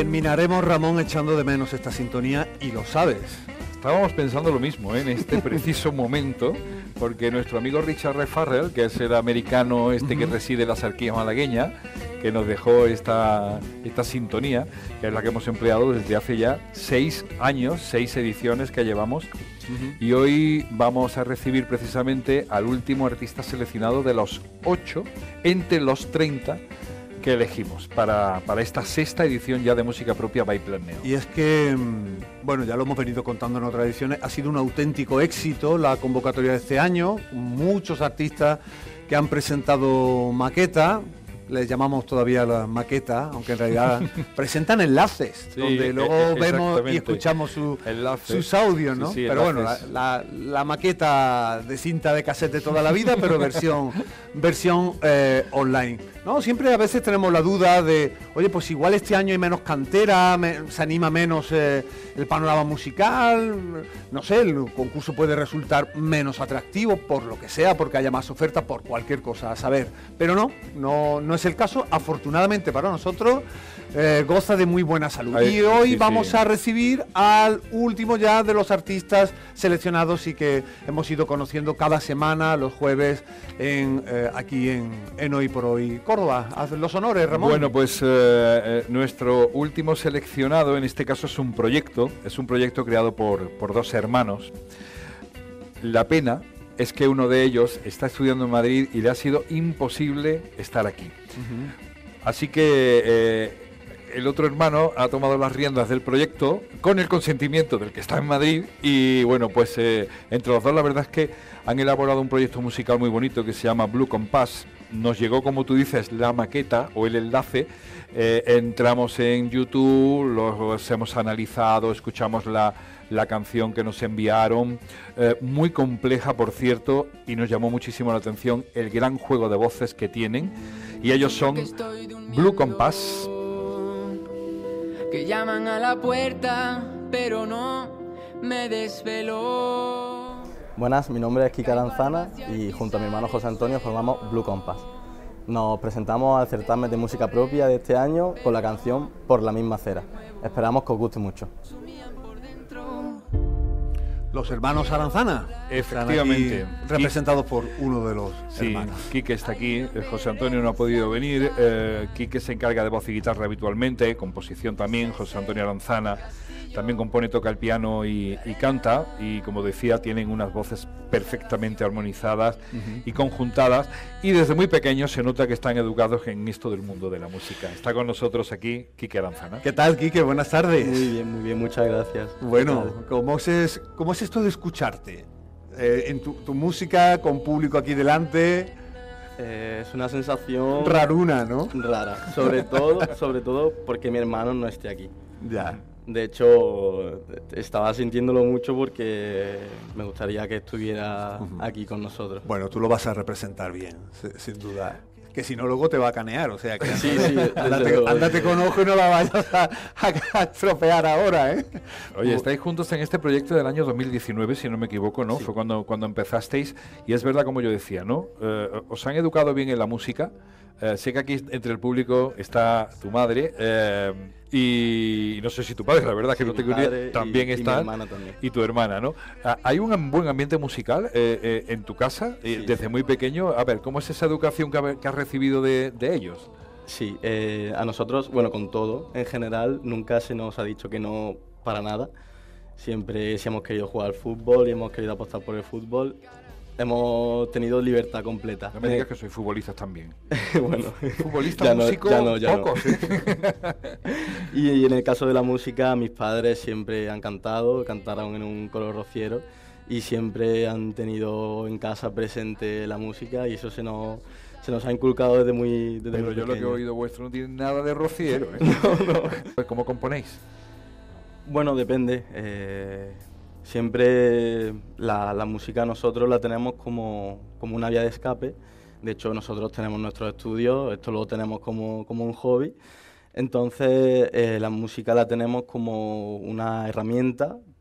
Terminaremos, Ramón, echando de menos esta sintonía y lo sabes. Estábamos pensando lo mismo, en este preciso momento, porque nuestro amigo Richard Ray Farrell, que es el americano que reside en la Sarquía malagueña, que nos dejó esta sintonía, que es la que hemos empleado desde hace ya 6 años, 6 ediciones que llevamos. Y hoy vamos a recibir precisamente al último artista seleccionado de los 8 entre los 30 que elegimos para esta 6ª edición ya de Música Propia by Plan Neo. Y es que, bueno, ya lo hemos venido contando en otras ediciones, ha sido un auténtico éxito la convocatoria de este año, muchos artistas que han presentado maqueta. Les llamamos todavía la maqueta, aunque en realidad presentan enlaces, sí, donde luego vemos y escuchamos sus audios, ¿no? Sí, pero enlaces. Bueno, la maqueta de cinta de cassette de toda la vida, pero versión online, ¿no? Siempre a veces tenemos la duda de, oye, pues igual este año hay menos cantera, se anima menos el panorama musical, no sé, el concurso puede resultar menos atractivo por lo que sea, porque haya más oferta, por cualquier cosa, a saber. Pero no es el caso, afortunadamente para nosotros, goza de muy buena salud. Y hoy vamos a recibir al último ya de los artistas seleccionados y que hemos ido conociendo cada semana, los jueves, aquí en Hoy por Hoy Córdoba. Haz los honores, Ramón. Bueno, pues nuestro último seleccionado, en este caso es un proyecto creado por 2 hermanos. La pena es que uno de ellos está estudiando en Madrid y le ha sido imposible estar aquí. Así que el otro hermano ha tomado las riendas del proyecto con el consentimiento del que está en Madrid y bueno, pues entre los dos la verdad es que han elaborado un proyecto musical muy bonito que se llama Blue Compass. Nos llegó, como tú dices, la maqueta o el enlace, entramos en YouTube, los hemos analizado, escuchamos la canción que nos enviaron, muy compleja por cierto, y nos llamó muchísimo la atención el gran juego de voces que tienen, y ellos son Blue Compass. Que llaman a la puerta, pero no me desveló. Buenas, mi nombre es Kike Aranzana y junto a mi hermano José Antonio formamos Blue Compass. Nos presentamos al certamen de música propia de este año con la canción Por la misma acera. Esperamos que os guste mucho. Los hermanos Aranzana, efectivamente, representados por uno de los hermanos. Quique está aquí, José Antonio no ha podido venir, Quique se encarga de voz y guitarra habitualmente, composición también, José Antonio Aranzana también compone, toca el piano y canta, y como decía, tienen unas voces perfectamente armonizadas y conjuntadas, y desde muy pequeños se nota que están educados en esto del mundo de la música. Está con nosotros aquí Quique Aranzana. ¿Qué tal, Quique? Buenas tardes. Muy bien, muchas gracias. Bueno, ¿cómo es esto de escucharte? En tu música, con público aquí delante. Es una sensación raruna, ¿no? Rara, sobre todo porque mi hermano no esté aquí. Ya. De hecho, estaba sintiéndolo mucho porque me gustaría que estuviera aquí con nosotros. Bueno, tú lo vas a representar bien, sin duda. Que si no, luego te va a canear, o sea que sí, ándate con ojo y no la vayas a estropear ahora, ¿eh? Oye, estáis juntos en este proyecto del año 2019, si no me equivoco, ¿no? Sí. Fue cuando empezasteis, y es verdad, como yo decía, ¿no? Os han educado bien en la música. Sé que aquí entre el público está tu madre y no sé si tu padre, la verdad, sí, que no tengo ni idea, también está, mi hermana también. Y tu hermana, ¿no? ¿Hay un buen ambiente musical en tu casa desde muy pequeño? A ver, ¿cómo es esa educación que has recibido de ellos? Sí, a nosotros, bueno, con todo, en general, nunca se nos ha dicho que no para nada. Siempre si hemos querido jugar al fútbol y hemos querido apostar por el fútbol, hemos tenido libertad completa. No me digas que soy futbolista también. Bueno, futbolista, músico, pocos. Y en el caso de la música, mis padres siempre han cantaron en un coro rociero y siempre han tenido en casa presente la música, y eso se nos ha inculcado desde muy Pero yo pequeño. Lo que he oído vuestro no tiene nada de rociero, ¿eh? No. ¿Cómo componéis? Bueno, depende. Siempre la música nosotros la tenemos como una vía de escape. De hecho, nosotros tenemos nuestros estudios, esto lo tenemos como un hobby. Entonces, la música la tenemos como una herramienta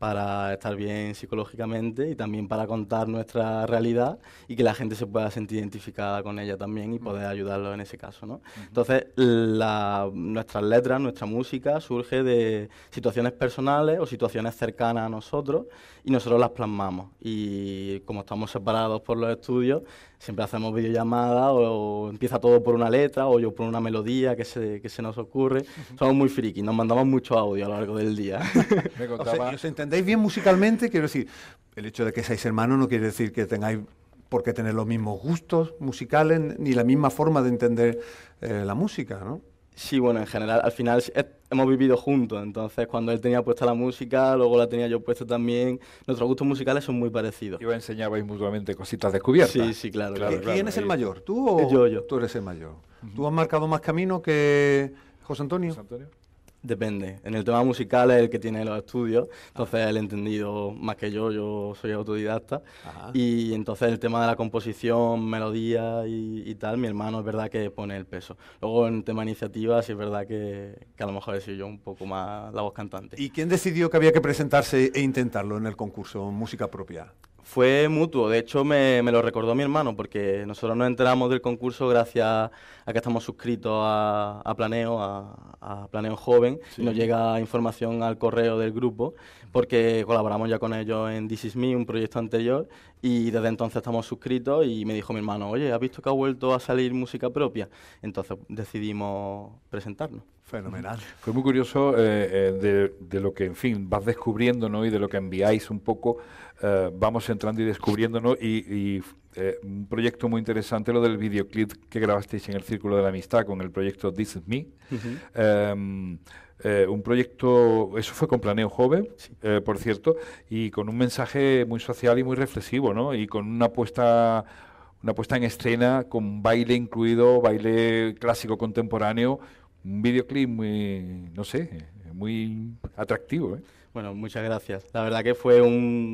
para estar bien psicológicamente y también para contar nuestra realidad y que la gente se pueda sentir identificada con ella también y poder ayudarlo en ese caso, ¿no? Entonces, nuestras letras, nuestra música surge de situaciones personales o situaciones cercanas a nosotros y nosotros las plasmamos. Y como estamos separados por los estudios, siempre hacemos videollamadas o empieza todo por una letra o yo por una melodía que se nos ocurre. Somos muy frikis, nos mandamos mucho audio a lo largo del día. Me O contaba... sea, ¿y os entendéis bien musicalmente? Quiero decir, el hecho de que seáis hermanos no quiere decir que tengáis por qué tener los mismos gustos musicales ni la misma forma de entender la música, ¿no? Sí, bueno, en general, al final hemos vivido juntos, entonces cuando él tenía puesta la música, luego la tenía yo puesta también. Nuestros gustos musicales son muy parecidos. Iba enseñabais mutuamente cositas descubiertas. Sí, claro. ¿Quién es el ahí. mayor? ¿Tú o Yo. tú eres el mayor? ¿Tú has marcado más camino que José Antonio? José Antonio. Depende. En el tema musical es el que tiene los estudios, entonces él ha entendido más que yo soy autodidacta. Ajá. Y entonces el tema de la composición, melodía y tal, mi hermano es verdad que pone el peso. Luego en el tema iniciativa sí es verdad que a lo mejor he sido yo un poco más la voz cantante. ¿Y quién decidió que había que presentarse e intentarlo en el concurso Música Propia? Fue mutuo, de hecho me lo recordó mi hermano porque nosotros nos enteramos del concurso gracias a que estamos suscritos a Planeo, a Planeo Joven, y nos llega información al correo del grupo porque colaboramos ya con ellos en This Is Me, un proyecto anterior, y desde entonces estamos suscritos y me dijo mi hermano, oye, ¿has visto que ha vuelto a salir Música Propia? Entonces decidimos presentarnos. Fenomenal. Fue muy curioso de lo que, en fin, vas descubriendo, ¿no? Y de lo que enviáis un poco, vamos entrando y descubriendo, ¿no? Y un proyecto muy interesante, lo del videoclip que grabasteis en el Círculo de la Amistad con el proyecto This Is Me. Un proyecto, eso fue con Planeo Joven, por cierto, y con un mensaje muy social y muy reflexivo, ¿no? Y con una puesta en escena con baile incluido, baile clásico contemporáneo, un videoclip muy, no sé, muy atractivo, ¿eh? Bueno, muchas gracias. La verdad que fue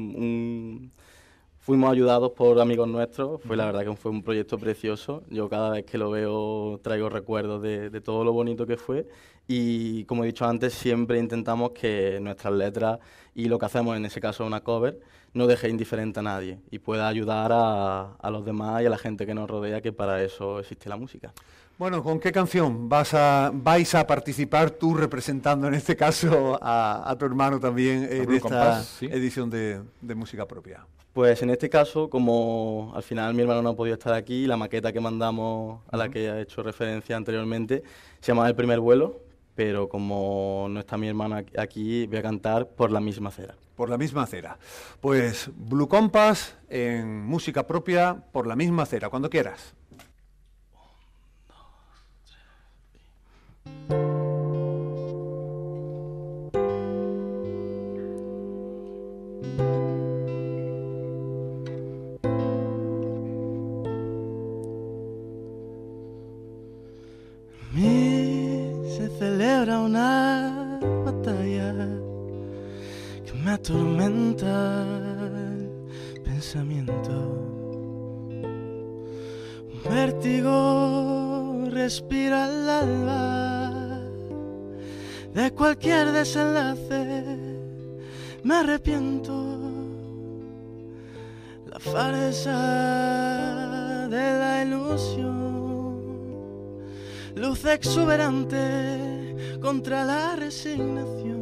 fuimos ayudados por amigos nuestros, la verdad que fue un proyecto precioso. Yo cada vez que lo veo traigo recuerdos de todo lo bonito que fue y como he dicho antes, siempre intentamos que nuestras letras y lo que hacemos en ese caso una cover no deje indiferente a nadie y pueda ayudar a los demás y a la gente que nos rodea, que para eso existe la música. Bueno, ¿con qué canción vais a participar tú representando en este caso a tu hermano también en Blue esta Compass, sí. edición de Música Propia? Pues en este caso, como al final mi hermano no ha podido estar aquí, la maqueta que mandamos a la que ha hecho referencia anteriormente se llama El Primer Vuelo, pero como no está mi hermano aquí, voy a cantar Por la Misma Acera. Por la misma acera. Pues Blue Compass en Música Propia, Por la Misma Acera, cuando quieras. Se celebra una batalla que me atormenta el pensamiento. Un vértigo respira al alba. De cualquier desenlace me arrepiento. La farsa de la ilusión, luz exuberante contra la resignación.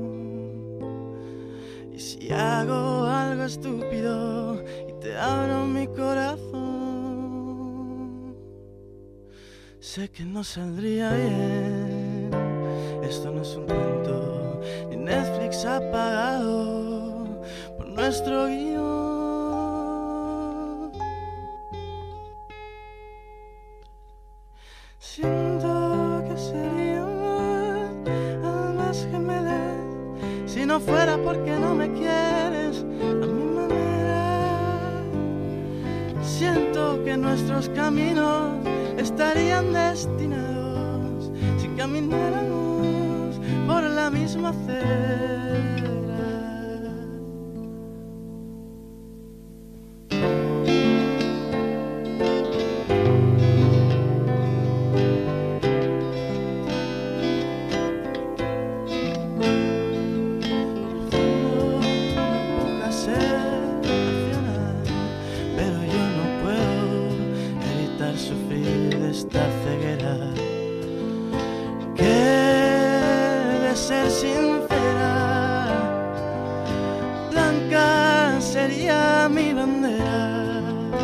Y si hago algo estúpido y te abro mi corazón, sé que no saldría bien. Esto no es un cuento, ni Netflix ha pagado por nuestro guión. Siento que sería mal, almas gemelas, si no fuera porque no me quieres a mi manera. Siento que nuestros caminos estarían destinados si camináramos por la misma acera. mi bandera.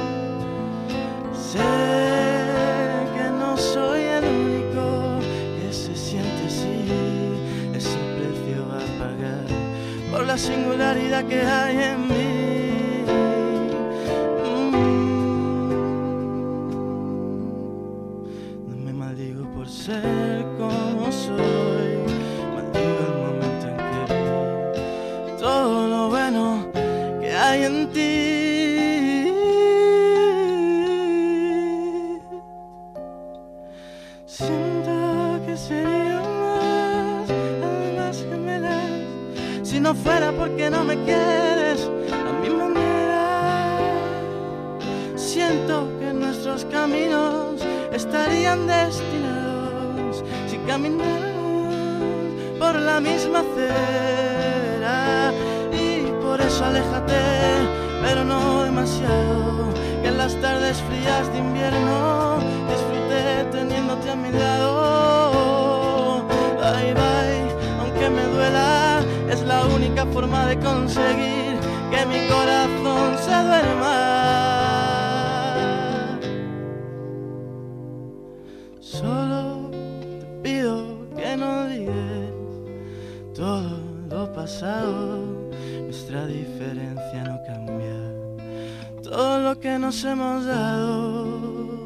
Sé que no soy el único que se siente así. Es el precio a pagar por la singularidad que hay en mí. No me maldigo por ser como soy, maldigo el momento en que vi todo lo bueno que hay en ti. Siento que sería más gemelas si no fuera porque no me quieres a mi manera. Siento que nuestros caminos estarían destinados si camináramos por la misma acera. Y por eso aléjate, pero no demasiado, que en las tardes frías de invierno disfruté teniéndote a mi lado. Bye bye, aunque me duela, es la única forma de conseguir que mi corazón se duerma. Solo te pido que no olvides todo lo pasado, nuestra diferencia no cambia, todo lo que nos hemos dado.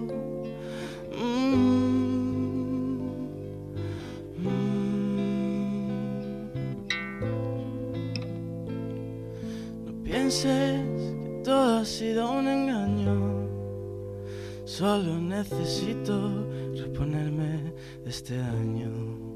No pienses que todo ha sido un engaño, solo necesito reponerme de este año.